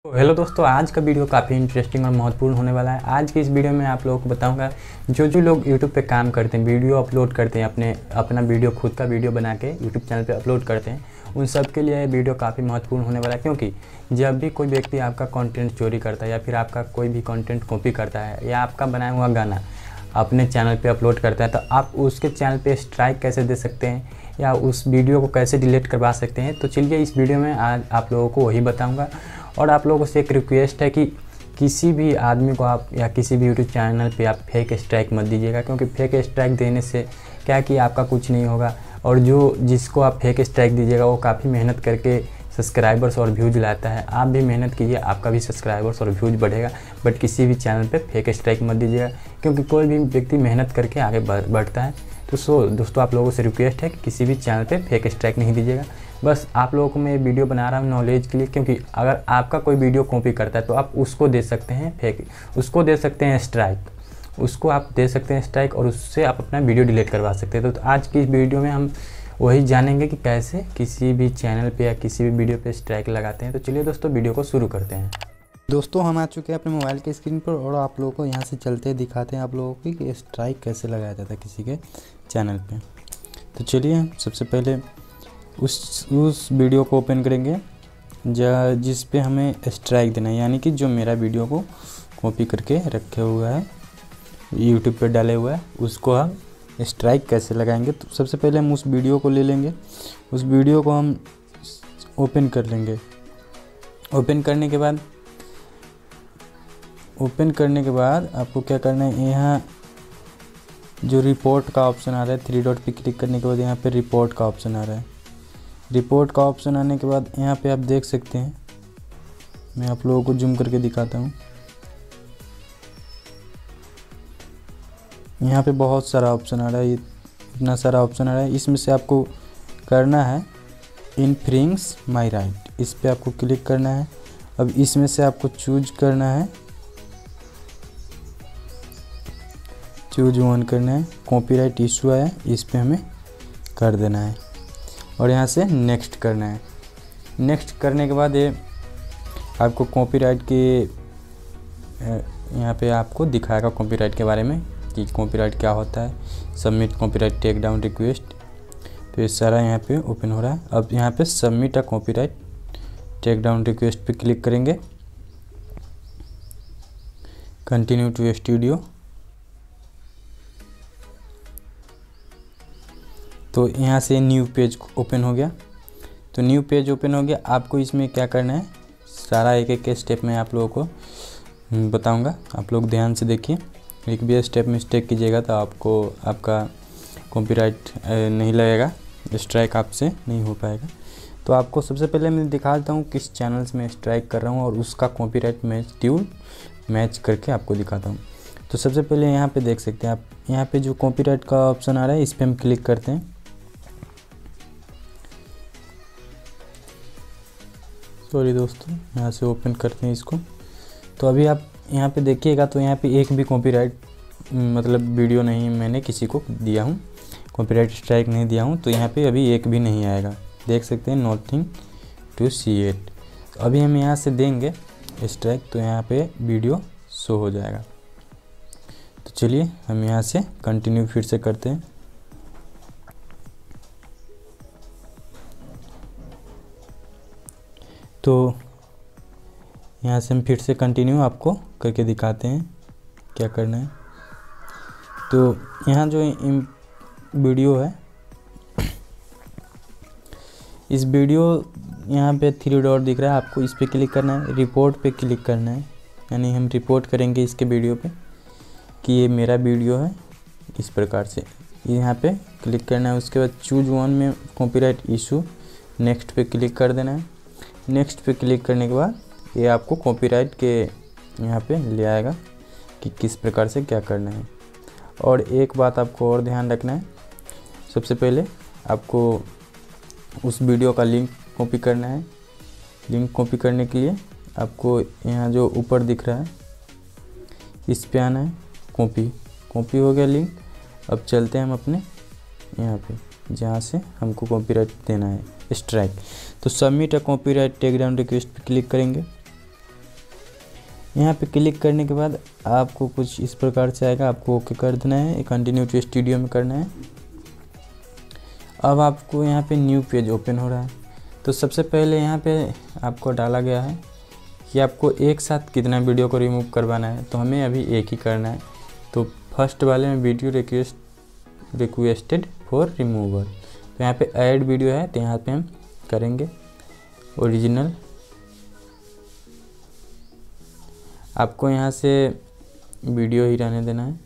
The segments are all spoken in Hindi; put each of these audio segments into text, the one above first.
हेलो दोस्तों, आज का वीडियो काफ़ी इंटरेस्टिंग और महत्वपूर्ण होने वाला है। आज की इस वीडियो में आप लोगों को बताऊंगा जो लोग यूट्यूब पे काम करते हैं, वीडियो अपलोड करते हैं, अपना वीडियो खुद का वीडियो बना के यूट्यूब चैनल पे अपलोड करते हैं, उन सब के लिए ये वीडियो काफ़ी महत्वपूर्ण होने वाला है। क्योंकि जब भी कोई व्यक्ति आपका कंटेंट चोरी करता है या फिर आपका कोई भी कंटेंट कॉपी करता है या आपका बनाया हुआ गाना अपने चैनल पे अपलोड करता है, तो आप उसके चैनल पे स्ट्राइक कैसे दे सकते हैं या उस वीडियो को कैसे डिलीट करवा सकते हैं। तो चलिए इस वीडियो में आज आप लोगों को वही बताऊँगा। और आप लोगों से एक रिक्वेस्ट है कि किसी भी आदमी को आप या किसी भी यूट्यूब चैनल पे आप फेक स्ट्राइक मत दीजिएगा। क्योंकि फेक स्ट्राइक देने से क्या कि आपका कुछ नहीं होगा, और जिसको आप फेक स्ट्राइक दीजिएगा वो काफ़ी मेहनत करके सब्सक्राइबर्स और व्यूज लाता है। आप भी मेहनत कीजिए, आपका भी सब्सक्राइबर्स और व्यूज बढ़ेगा। बट किसी भी चैनल पे फेक स्ट्राइक मत दीजिएगा, क्योंकि कोई भी व्यक्ति मेहनत करके आगे बढ़ता है। तो दोस्तों, आप लोगों से रिक्वेस्ट है कि किसी भी चैनल पे फेक स्ट्राइक नहीं दीजिएगा। बस आप लोगों को मैं वीडियो बना रहा हूँ नॉलेज के लिए, क्योंकि अगर आपका कोई वीडियो कॉपी करता है तो आप उसको दे सकते हैं उसको दे सकते हैं स्ट्राइक, उसको आप दे सकते हैं स्ट्राइक, और उससे आप अपना वीडियो डिलीट करवा सकते हैं। तो आज की इस वीडियो में हम वही जानेंगे कि कैसे किसी भी चैनल पे या किसी भी वीडियो पे स्ट्राइक लगाते हैं। तो चलिए दोस्तों, वीडियो को शुरू करते हैं। दोस्तों, हम आ चुके हैं अपने मोबाइल के स्क्रीन पर और आप लोगों को यहाँ से चलते दिखाते हैं आप लोगों को कि स्ट्राइक कैसे लगाया जाता है किसी के चैनल पे। तो चलिए सबसे पहले उस वीडियो को ओपन करेंगे जिस पे हमें स्ट्राइक देना है, यानी कि जो मेरा वीडियो को कॉपी करके रखे हुआ है, यूट्यूब पे डाले हुआ है, उसको हम स्ट्राइक कैसे लगाएंगे। तो सबसे पहले हम उस वीडियो को ले लेंगे, उस वीडियो को हम ओपन कर लेंगे। ओपन करने के बाद आपको क्या करना है, यहाँ जो रिपोर्ट का ऑप्शन आ रहा है, 3 डॉट पे क्लिक करने के बाद यहाँ पे रिपोर्ट का ऑप्शन आ रहा है। रिपोर्ट का ऑप्शन आने के बाद यहाँ पे आप देख सकते हैं, मैं आप लोगों को जूम करके दिखाता हूँ। यहाँ पे बहुत सारा ऑप्शन आ रहा है, इतना सारा ऑप्शन आ रहा है। इसमें से आपको करना है इन्फ्रिंग्स माय राइट, इस पर आपको क्लिक करना है। अब इसमें से आपको चूज करना है, चूज वन करना है। कॉपीराइट इशू है, इस पे हमें कर देना है और यहाँ से नेक्स्ट करना है। नेक्स्ट करने के बाद ये आपको कॉपीराइट के यहाँ पे आपको दिखाएगा कॉपीराइट के बारे में कि कॉपीराइट क्या होता है। Submit copyright take down request, तो ये सारा यहाँ पे ओपन हो रहा है। अब यहाँ पे submit a copyright take down request पे क्लिक करेंगे। कंटिन्यू टू स्टूडियो, तो यहाँ से न्यू पेज ओपन हो गया। तो न्यू पेज ओपन हो गया। आपको इसमें क्या करना है, सारा एक एक स्टेप में आप लोगों को बताऊंगा, आप लोग ध्यान से देखिए। एक भी स्टेप मिस्टेक कीजिएगा तो आपका कॉपीराइट नहीं लगेगा, स्ट्राइक आपसे नहीं हो पाएगा। तो आपको सबसे पहले मैं दिखा देता हूँ किस चैनल से मैं स्ट्राइक कर रहा हूँ और उसका कॉपीराइट ट्यून मैच करके आपको दिखाता हूँ। तो सबसे पहले यहाँ पे देख सकते हैं आप, यहाँ पे जो कॉपीराइट का ऑप्शन आ रहा है इस पर हम क्लिक करते हैं। सॉरी दोस्तों, यहाँ से ओपन करते हैं इसको। तो अभी आप यहाँ पे देखिएगा तो यहाँ पे एक भी कॉपीराइट मतलब वीडियो नहीं मैंने किसी को दिया हूँ, कॉपीराइट स्ट्राइक नहीं दिया हूँ। तो यहाँ पे अभी एक भी नहीं आएगा, देख सकते हैं, नथिंग टू सी इट। तो अभी हम यहाँ से देंगे स्ट्राइक तो यहाँ पे वीडियो शो हो जाएगा। तो चलिए हम यहाँ से कंटिन्यू फिर से करते हैं। तो यहाँ से हम फिर से कंटिन्यू आपको करके दिखाते हैं क्या करना है। तो यहाँ जो वीडियो है, इस वीडियो यहाँ पे 3 डॉट दिख रहा है, आपको इस पे क्लिक करना है, रिपोर्ट पे क्लिक करना है। यानी हम रिपोर्ट करेंगे इसके वीडियो पे कि ये मेरा वीडियो है, इस प्रकार से यहाँ पे क्लिक करना है। उसके बाद चूज वन में कॉपीराइट इशू, नेक्स्ट पे क्लिक कर देना है। नेक्स्ट पे क्लिक करने के बाद ये आपको कॉपीराइट के यहाँ पे ले आएगा कि किस प्रकार से क्या करना है। और एक बात आपको और ध्यान रखना है, सबसे पहले आपको उस वीडियो का लिंक कॉपी करना है। लिंक कॉपी करने के लिए आपको यहाँ जो ऊपर दिख रहा है इस पे आना है, कॉपी हो गया लिंक। अब चलते हैं हम अपने यहाँ पे जहाँ से हमको कॉपीराइट देना है स्ट्राइक। तो submit a copyright take down request पे क्लिक करेंगे। यहाँ पे क्लिक करने के बाद आपको कुछ इस प्रकार से आएगा, आपको ओके कर देना है, कंटिन्यू टू स्टूडियो में करना है। अब आपको यहाँ पे न्यू पेज ओपन हो रहा है। तो सबसे पहले यहाँ पे आपको डाला गया है कि आपको एक साथ कितना वीडियो को रिमूव करवाना है, तो हमें अभी एक ही करना है। तो फर्स्ट वाले में वीडियो रिक्वेस्टेड फॉर रिमूवल, तो यहाँ पे ऐड वीडियो है, तो यहाँ पे हम करेंगे ओरिजिनल। आपको यहाँ से वीडियो ही रहने देना है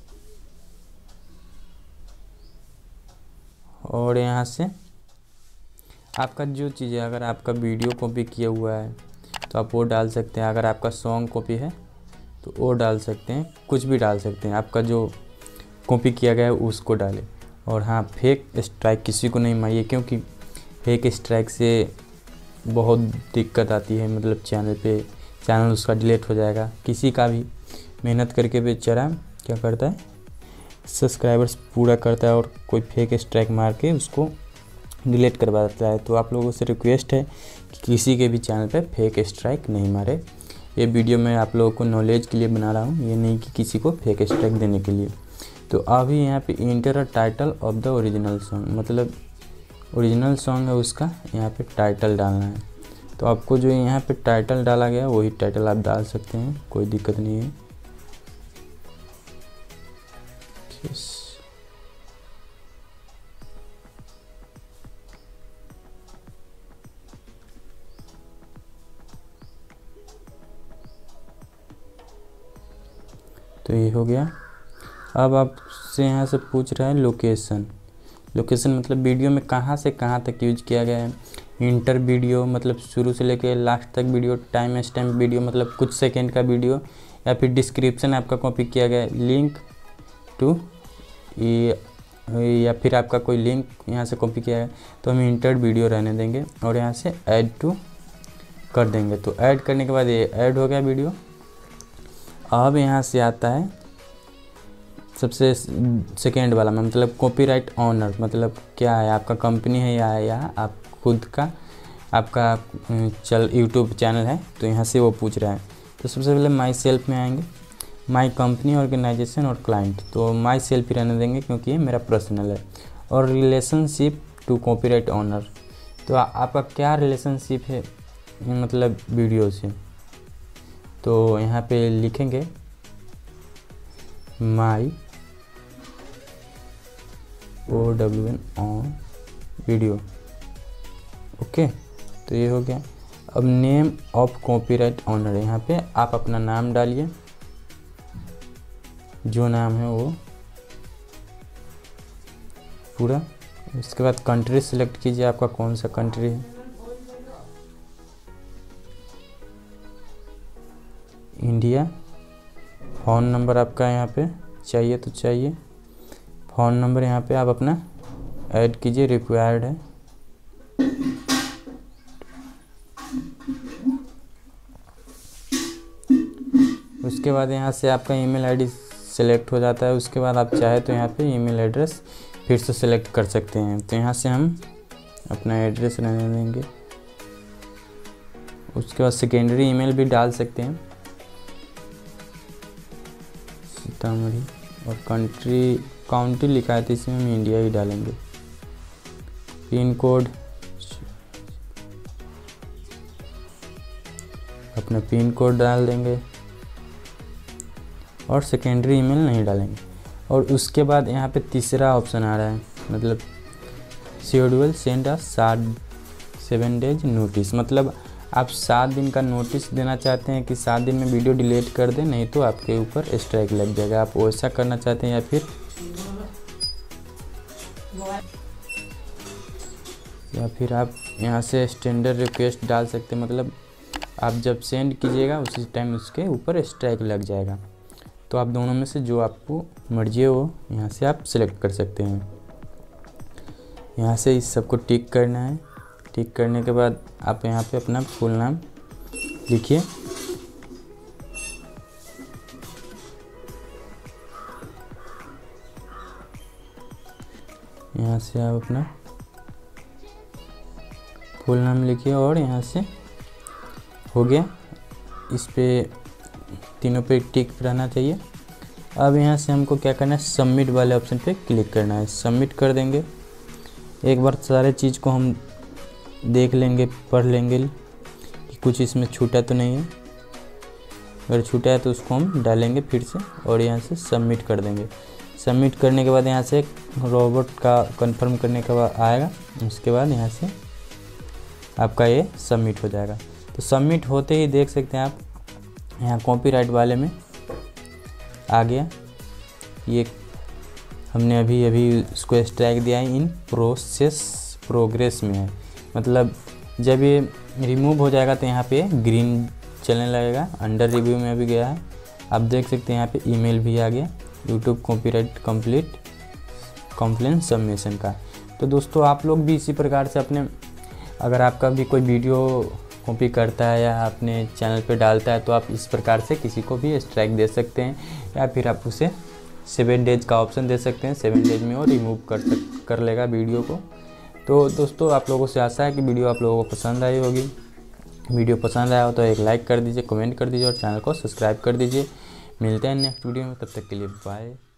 और यहाँ से आपका जो चीज़ है, अगर आपका वीडियो कॉपी किया हुआ है तो आप वो डाल सकते हैं, अगर आपका सॉन्ग कॉपी है तो वो डाल सकते हैं, कुछ भी डाल सकते हैं, आपका जो कॉपी किया गया है उसको डालें। और हाँ, फेक स्ट्राइक किसी को नहीं मारिए, क्योंकि फेक स्ट्राइक से बहुत दिक्कत आती है, मतलब चैनल उसका डिलीट हो जाएगा। किसी का भी मेहनत करके बेचारा क्या करता है, सब्सक्राइबर्स पूरा करता है और कोई फेक स्ट्राइक मार के उसको डिलीट करवा देता है। तो आप लोगों से रिक्वेस्ट है कि किसी के भी चैनल पे फेक स्ट्राइक नहीं मारे। ये वीडियो मैं आप लोगों को नॉलेज के लिए बना रहा हूँ, ये नहीं कि किसी को फेक स्ट्राइक देने के लिए। तो अभी यहाँ पे enter a title of the original song, मतलब ओरिजिनल सॉन्ग है उसका यहाँ पे टाइटल डालना है। तो आपको जो यहाँ पे टाइटल डाला गया वही टाइटल आप डाल सकते हैं, कोई दिक्कत नहीं है। तो ये हो गया। अब आपसे यहाँ से पूछ रहा है लोकेशन मतलब वीडियो में कहाँ से कहाँ तक यूज किया गया है। इंटर वीडियो मतलब शुरू से लेके लास्ट तक वीडियो, टाइम स्टैम्प वीडियो मतलब कुछ सेकंड का वीडियो, या फिर डिस्क्रिप्शन आपका कॉपी किया गया है, लिंक टू, या फिर आपका कोई लिंक यहाँ से कॉपी किया है, तो हम इंटर वीडियो रहने देंगे और यहाँ से ऐड टू कर देंगे। तो ऐड करने के बाद ये ऐड हो गया वीडियो। अब यहाँ से आता है सबसे सेकेंड वाला में, मतलब कॉपीराइट ऑनर, मतलब क्या है, आपका कंपनी है या आप खुद का आपका यूट्यूब चैनल है, तो यहाँ से वो पूछ रहा है। तो सबसे पहले माई सेल्फ में आएंगे, माई कंपनी, ऑर्गेनाइजेशन और क्लाइंट। तो माई सेल्फ ही रहने देंगे क्योंकि ये मेरा पर्सनल है। और रिलेशनशिप टू कॉपीराइट ऑनर, तो आपका क्या रिलेशनशिप है मतलब वीडियो से, तो यहाँ पे लिखेंगे my OWN on video. Okay, तो ये हो गया। अब नेम ऑफ कॉपीराइट ऑनर, यहाँ पे आप अपना नाम डालिए, जो नाम है वो पूरा। उसके बाद कंट्री सिलेक्ट कीजिए, आपका कौन सा कंट्री है। इंडिया। फ़ोन नंबर आपका यहाँ पे चाहिए तो चाहिए, फ़ोन नंबर यहाँ पे आप अपना ऐड कीजिए, रिक्वायर्ड है। उसके बाद यहाँ से आपका ईमेल आईडी सेलेक्ट हो जाता है। उसके बाद आप चाहे तो यहाँ पे ईमेल एड्रेस फिर से सेलेक्ट कर सकते हैं। तो यहाँ से हम अपना एड्रेस रहने देंगे। उसके बाद सेकेंडरी ईमेल भी डाल सकते हैं, सीतामढ़ी, और काउंटी लिखा है तो इसमें हम इंडिया ही डालेंगे। पिन कोड, अपना पिन कोड डाल देंगे और सेकेंडरी ईमेल नहीं डालेंगे। और उसके बाद यहाँ पे तीसरा ऑप्शन आ रहा है, मतलब schedule send a 7 days notice, मतलब आप 7 दिन का नोटिस देना चाहते हैं कि 7 दिन में वीडियो डिलीट कर दें, नहीं तो आपके ऊपर स्ट्राइक लग जाएगा। आप वैसा करना चाहते हैं या फिर आप यहाँ से स्टैंडर्ड रिक्वेस्ट डाल सकते हैं, मतलब आप जब सेंड कीजिएगा उसी टाइम उसके ऊपर स्ट्राइक लग जाएगा। तो आप दोनों में से जो आपको मर्जी है वो यहाँ से आप सिलेक्ट कर सकते हैं। यहाँ से इस सबको टिक करना है। टिक करने के बाद आप यहाँ पे अपना फुल नाम लिखिए। यहाँ से आप अपना फुल नाम लिखिए और यहाँ से हो गया। इस पे तीनों पे टिक रहना चाहिए। अब यहाँ से हमको क्या करना है, सबमिट वाले ऑप्शन पे क्लिक करना है। सबमिट कर देंगे। एक बार सारे चीज़ को हम देख लेंगे, पढ़ लेंगे कि कुछ इसमें छूटा तो नहीं है। अगर छूटा है तो उसको हम डालेंगे फिर से और यहाँ से सबमिट कर देंगे। सबमिट करने के बाद यहाँ से रोबोट का कंफर्म करने के बाद आएगा। उसके बाद यहाँ से आपका ये सबमिट हो जाएगा। तो सबमिट होते ही देख सकते हैं आप यहाँ कॉपीराइट वाले में आ गया। ये हमने अभी इसको स्ट्राइक दिया है, इन प्रोग्रेस में है। मतलब जब ये रिमूव हो जाएगा तो यहाँ पे ग्रीन चलने लगेगा। अंडर रिव्यू में अभी गया है, आप देख सकते हैं यहाँ पे ईमेल भी आ गया यूट्यूब कॉपीराइट कंप्लेंट सबमिशन का। तो दोस्तों आप लोग भी इसी प्रकार से अपने, अगर आपका भी कोई वीडियो कॉपी करता है या अपने चैनल पे डालता है तो आप इस प्रकार से किसी को भी स्ट्राइक दे सकते हैं, या फिर आप उसे 7 डेज का ऑप्शन दे सकते हैं। 7 डेज में वो रिमूव कर लेगा वीडियो को। तो दोस्तों आप लोगों से आशा है कि वीडियो आप लोगों को पसंद आई होगी। वीडियो पसंद आया हो तो एक लाइक कर दीजिए, कमेंट कर दीजिए और चैनल को सब्सक्राइब कर दीजिए। मिलते हैं नेक्स्ट वीडियो में, तब तक के लिए बाय।